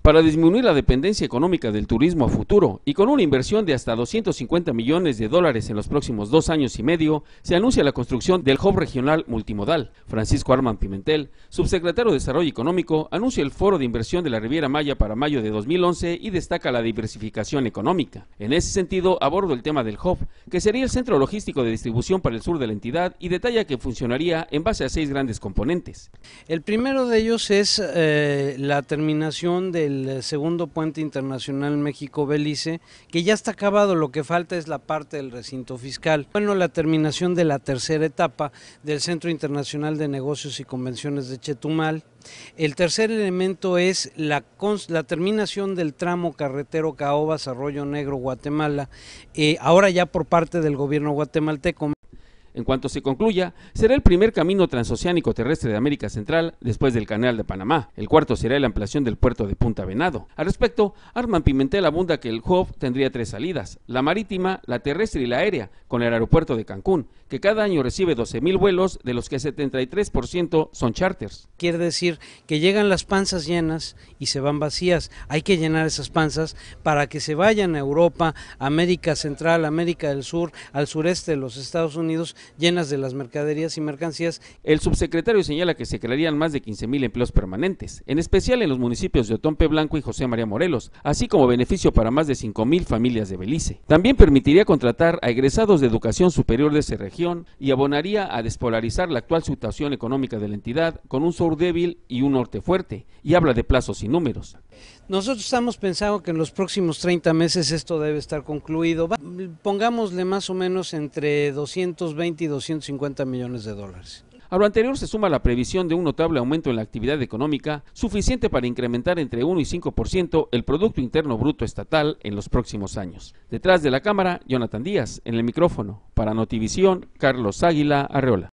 Para disminuir la dependencia económica del turismo a futuro y con una inversión de hasta 250 millones de dólares en los próximos 2 años y medio, se anuncia la construcción del Hub Regional Multimodal. Francisco Arman Pimentel, subsecretario de Desarrollo Económico, anuncia el Foro de Inversión de la Riviera Maya para mayo de 2011 y destaca la diversificación económica. En ese sentido, aborda el tema del Hub, que sería el centro logístico de distribución para el sur de la entidad, y detalla que funcionaría en base a 6 grandes componentes. El primero de ellos es la terminación del segundo puente internacional México-Belice, que ya está acabado, lo que falta es la parte del recinto fiscal. Bueno, la terminación de la tercera etapa del Centro Internacional de Negocios y Convenciones de Chetumal. El tercer elemento es la terminación del tramo carretero Caobas, Arroyo Negro, Guatemala, ahora ya por parte del gobierno guatemalteco. En cuanto se concluya, será el primer camino transoceánico terrestre de América Central después del Canal de Panamá. El cuarto será la ampliación del puerto de Punta Venado. Al respecto, Arman Pimentel abunda que el hub tendría 3 salidas: la marítima, la terrestre y la aérea, con el aeropuerto de Cancún, que cada año recibe 12,000 vuelos, de los que 73% son charters. Quiere decir que llegan las panzas llenas y se van vacías. Hay que llenar esas panzas para que se vayan a Europa, América Central, América del Sur, al sureste de los Estados Unidos, llenas de las mercaderías y mercancías. El subsecretario señala que se crearían más de 15,000 empleos permanentes, en especial en los municipios de Otompe Blanco y José María Morelos, así como beneficio para más de 5,000 familias de Belice. También permitiría contratar a egresados de educación superior de esa región y abonaría a despolarizar la actual situación económica de la entidad con un sur débil y un norte fuerte, y habla de plazos y números. Nosotros estamos pensando que en los próximos 30 meses esto debe estar concluido. Pongámosle más o menos entre 220 y 250 millones de dólares. A lo anterior se suma la previsión de un notable aumento en la actividad económica, suficiente para incrementar entre 1 y 5% el Producto Interno Bruto estatal en los próximos años. Detrás de la cámara, Jonathan Díaz; en el micrófono, para Notivisión, Carlos Águila Arreola.